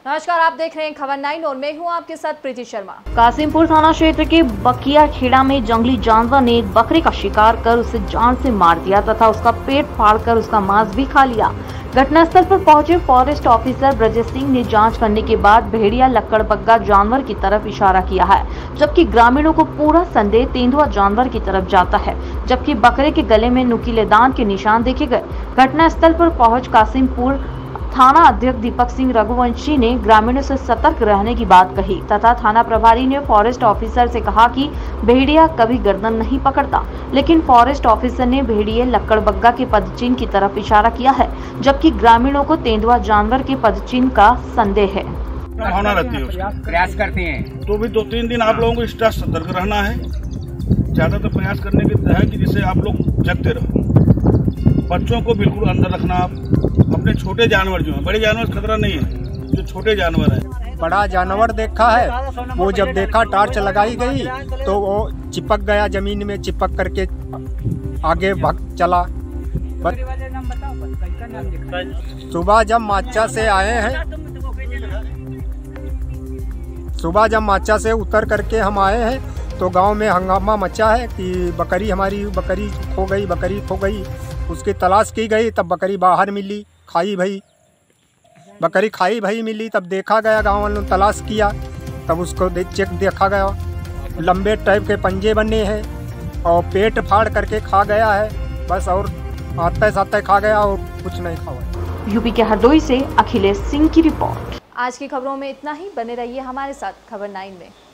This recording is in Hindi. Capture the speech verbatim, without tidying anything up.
नमस्कार, आप देख रहे हैं खबर नाइन और मैं हूं आपके साथ प्रीति शर्मा। कासिमपुर थाना क्षेत्र के बकिया खेड़ा में जंगली जानवर ने एक बकरे का शिकार कर उसे जान से मार दिया तथा उसका पेट फाड़कर उसका मांस भी खा लिया। घटनास्थल पर पहुंचे फॉरेस्ट ऑफिसर ब्रजेश सिंह ने जांच करने के बाद भेड़िया लक्कड़बग्गा जानवर की तरफ इशारा किया है, जबकि ग्रामीणों को पूरा संदेह तेंदुआ जानवर की तरफ जाता है, जबकि बकरे के गले में नुकीले दांत के निशान देखे गए। घटनास्थल पर पहुंच कासिमपुर थाना अध्यक्ष दीपक सिंह रघुवंशी ने ग्रामीणों से सतर्क रहने की बात कही तथा थाना प्रभारी ने फॉरेस्ट ऑफिसर से कहा कि भेड़िया कभी गर्दन नहीं पकड़ता, लेकिन फॉरेस्ट ऑफिसर ने भेड़िए लक्कड़बग्गा के पदचिन्ह की तरफ इशारा किया है, जबकि ग्रामीणों को तेंदुआ जानवर के पदचिन्ह का संदेह है। भावना रहती है, प्रयास करते हैं तो भी दो तीन दिन आप लोगों को एक्स्ट्रा सतर्क रहना है। ज्यादातर तो प्रयास करने के है कि जिससे आप लोग जगते रहो। बच्चों को बिल्कुल अंदर रखना। आप अपने छोटे जानवर जो हैं, बड़े जानवर से खतरा नहीं है, जो छोटे जानवर हैं। बड़ा जानवर देखा है, वो जब देखा टार्च लगाई गई तो वो चिपक गया जमीन में, चिपक करके आगे भाग चला। सुबह जब माचा से आए हैं सुबह जब माचा से उतर करके हम आए हैं तो गांव में हंगामा मचा है कि बकरी हमारी बकरी खो गई बकरी खो गई। उसकी तलाश की गई, तब बकरी बाहर मिली, खाई भई बकरी खाई भई मिली। तब देखा गया, गांव वालों ने तलाश किया, तब उसको दे, चेक देखा गया, लंबे टाइप के पंजे बने हैं और पेट फाड़ करके खा गया है बस, और आते साते खा गया और कुछ नहीं खाया। यूपी के हरदोई से अखिलेश सिंह की रिपोर्ट। आज की खबरों में इतना ही। बने रहिए हमारे साथ खबर नाइन में।